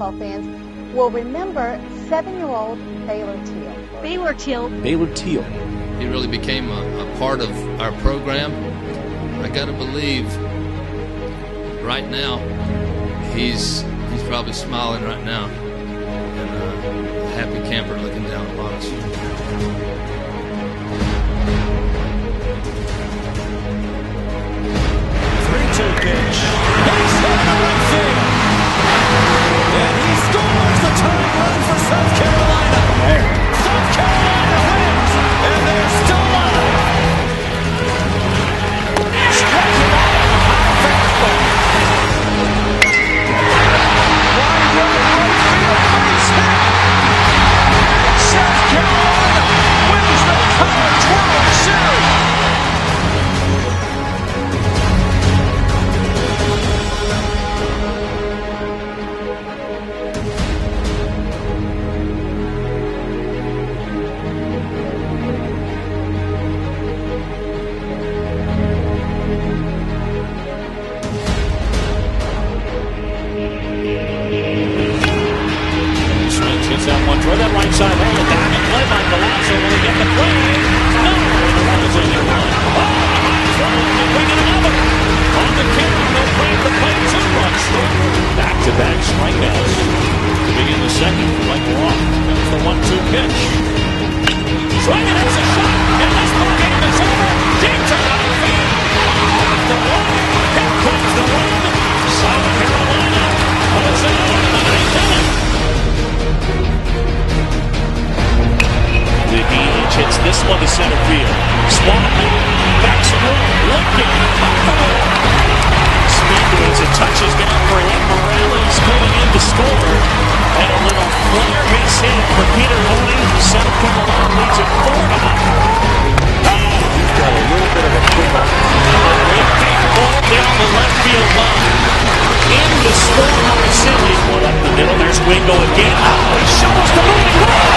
football fans will remember 7-year-old Baylor Teal. Baylor Teal. He really became a part of our program. I got to believe right now he's probably smiling right now and a happy camper looking down upon us. 3-2 pitch. He's hit the right field. And he scores the tying run for South Carolina. South Carolina wins, and they're still alive. Strikes him out on a high fastball. Wide right field, base hit. South Carolina wins the College World Series. Toward that right side hole, a diving play by Palazzo. Will he get the play? No! The run is only one. Oh, they're bringing another. On the carry, they'll break the play 2-run short. Back-to-back strikeouts to begin the second. Like Roth. There's the 1-2 pitch. Swing and it's a shot. And this ball game is over. Deep to right field. Off the wall. Here comes the run. South Carolina. Puts it on in the 9th inning. He hits this one to center field. Swanton backs away, looking off the wall. Speaker as it touches down for Ed Morales, coming in to score. And a little flare base hit for Peter Loney. South Carolina leads it 4-0. He's got a little bit of a quick on. Great big ball down the left field line. Into score Silly. One up the middle. There's Wingo again. Oh, he shovels the moving ball.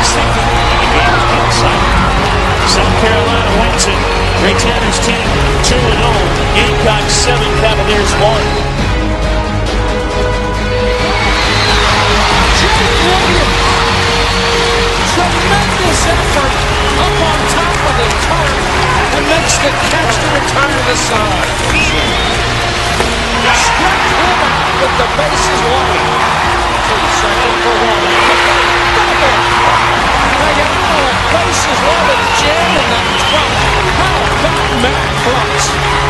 South Carolina wins it. Retainers 10, 2-0. Gamecocks 7, Cavaliers 1. Jay Williams. Tremendous effort up on top of the turf and makes the catch to retire the side. Struck him out with the bases loaded. 2-2 for one. Bases loaded, jam in the trunk. How about Matt Brooks?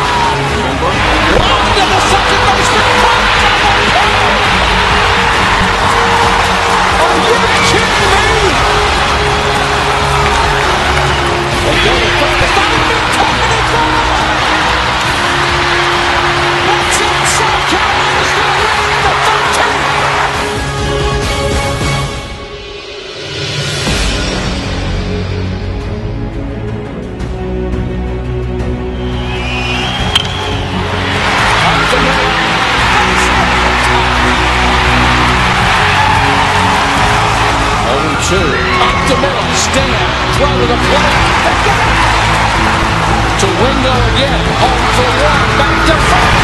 Long to the second baseman. Are you kidding me? They go to third. It's not even talking it down. That's it. South Carolina's going to win the 13th. Up the middle, Stan, throw to the plate. To Wingo again, home for one, back to first.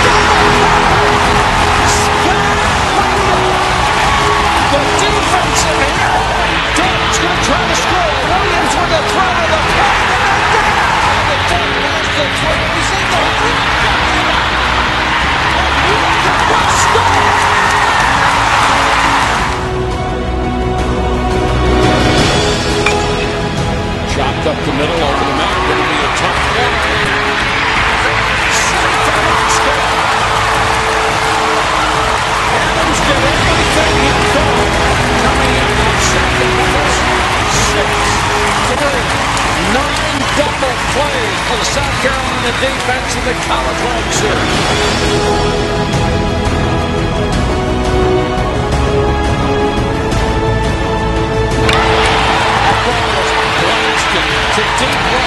The defense in here. Dave's going to try to score. Williams with a throw to the plate. And the third has the throw. He's in the lead. And Wingo scores. Chopped up the middle over the man. Going to be a tough one. Adams did everything he could. Coming in on second base. 6-3. 9 double plays for the South Carolina defense in the College World Series. To deep